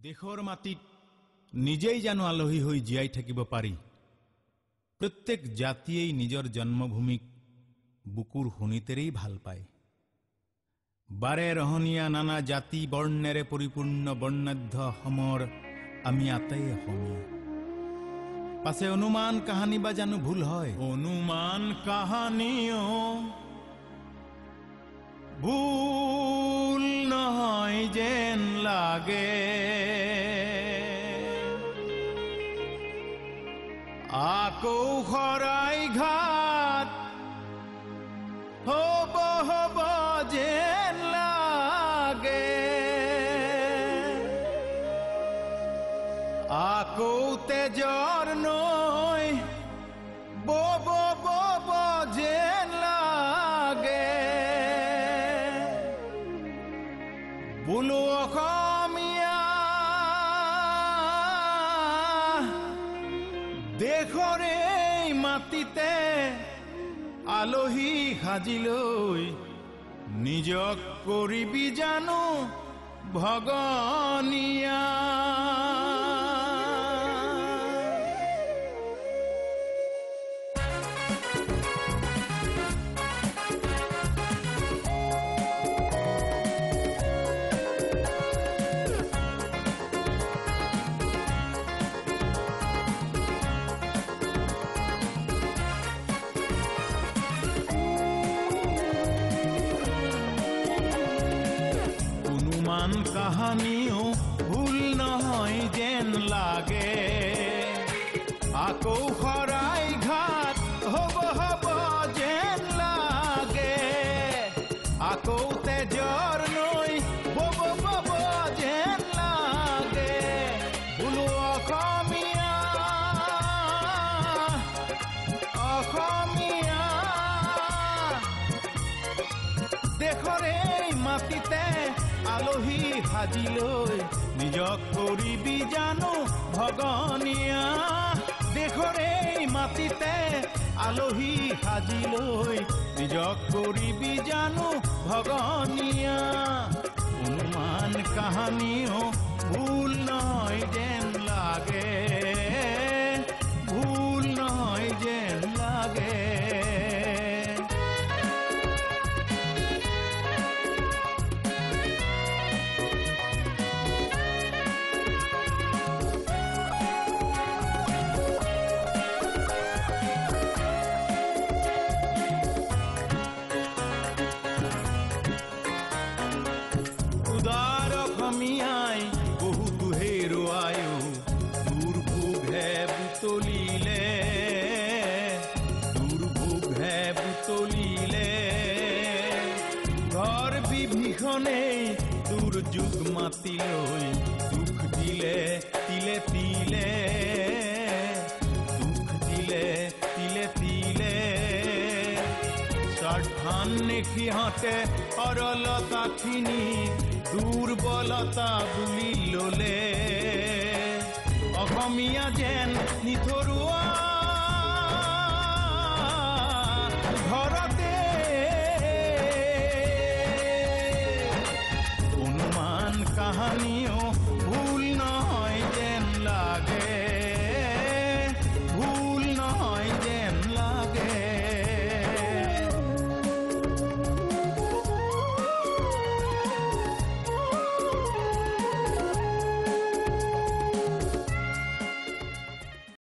দেশৰ মাটিত নিজেই জানো আলহী হৈ জীয়াই থাকিব পাৰি। প্ৰত্যেক জাতিয়েই নিজৰ জন্মভূমিক বুকুৰ শুনিতেৰেই ভাল পায়। বাৰে ৰহণীয়া নানা জাতি বৰ্ণেৰে পৰিপূৰ্ণ বৰ্ণাঢ্য অসমৰ আমি আটাই অসমীয়া। পাছে অনুমান কাহানী বা জানো ভুল হয়? অনুমান কাহানীও ভুল নহয় যেন লাগে। আকৌ শৰাই ঘাট হব হব যেন লাগে। আকৌ তেজৰ নৈ বব বব যেন লাগে। বোলো অসমীয়া দেশৰে মাটিতে আলহী সাজিলৈ নিজক কৰিবি জানো ভগনীয়া। কাহানিও ভুল নহয় যেন লাগে। আকৌ শৰাই ঘাট হব হব যেন লাগে। আকৌ তেজৰ নৈ বব বব যেন লাগে। বোলো অসমীয়া অসমীয়া দেশৰে মাটিতে আলহী সাজিলৈ নিজক কৰিবি জানো ভগনীয়া। দেশৰে মাটিতে আলহী সাজিলৈ নিজক কৰিবি জানো ভগনীয়া। অনুমান কাহানিও ভুল নহয় যেন লাগে। ভুল নহয় যেন লাগে। অসমীয়াই বহুতো হেৰুৱায়ো দুৰ্ভোগহে বুটলিলে। দুৰ্ভোগহে বুটলিলে। ঘৰ বিভীষণেই দুৰ্যোগ মাতিলৈ দুখ দিলে তিলে তিলে। দুখ দিলে তিলে তিলে। স্বাৰ্থান্বেষী সিহঁতে সৰলতাখিনি দুৰ্বলতা বুলি ললে। অসমীয়া যেন নিথৰুৱা ঘৰতে। অনুমান কাহানিও